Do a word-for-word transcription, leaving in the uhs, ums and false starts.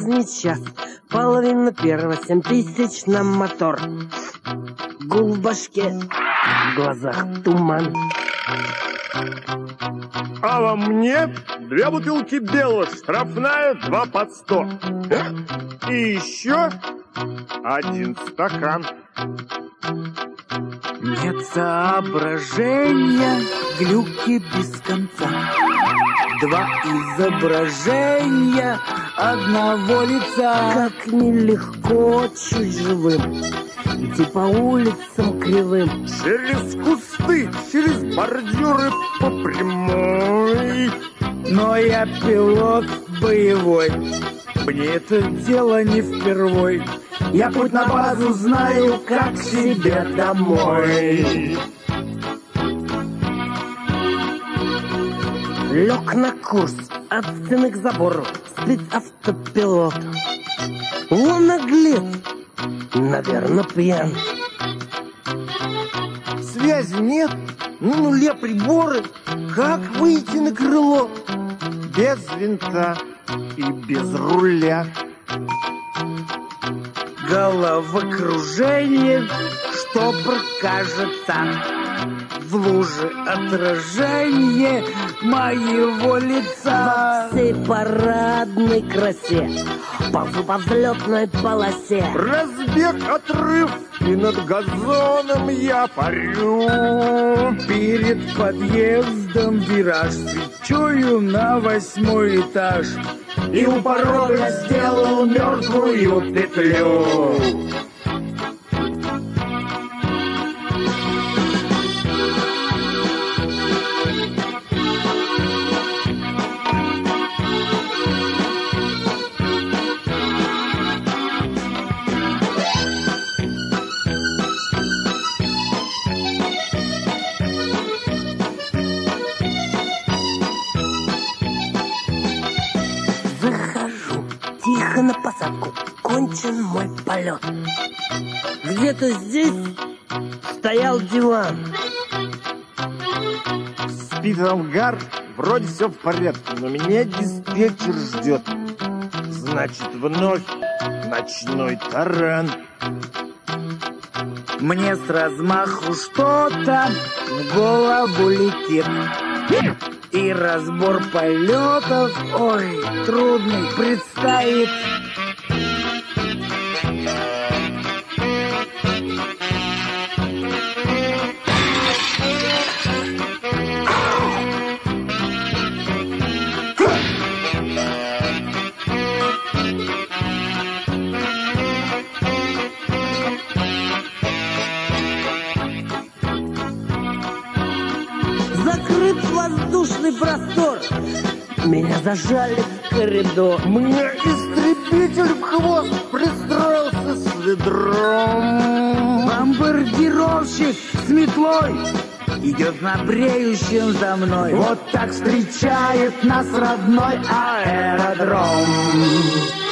поздний час, половина первого, семь тысяч на мотор. Гул в башке, в глазах туман. А во мне две бутылки белого, штрафная, два под сто. И еще один стакан. Нет соображения, глюки без конца. Два изображения одного лица. Как нелегко чуть живым идти по улицам кривым. Через кусты, через бордюры по прямой. Но я пилот боевой, мне это дело не впервой. Я путь на базу знаю, как к себе домой. Лег на курс от стены к забору, спит автопилот. Он наглец, наверное, пьян. Связи нет, на нуле приборы. Как выйти на крыло? Без винта и без руля. Головокружение, штопор кажется. В луже отражение моего лица. Во всей парадной красе, ползу по взлетной полосе. Разбег, отрыв, и над газоном я парю. Перед подъездом вираж, свечою на восьмой этаж. И у порога сделал мертвую петлю. Тихо на посадку, кончен мой полет. Где-то здесь стоял диван. Спит ангар, вроде все в порядке, но меня диспетчер ждет. Значит, вновь ночной таран. Мне с размаху что-то в голову летит. И разбор полетов, ой, трудный предстоит. Закрыт воздушный простор, меня зажали в коридор. Мне истребитель в хвост пристроился с ведром. Бомбардировщик с метлой идет на бреющем за мной. Вот так встречает нас родной аэродром.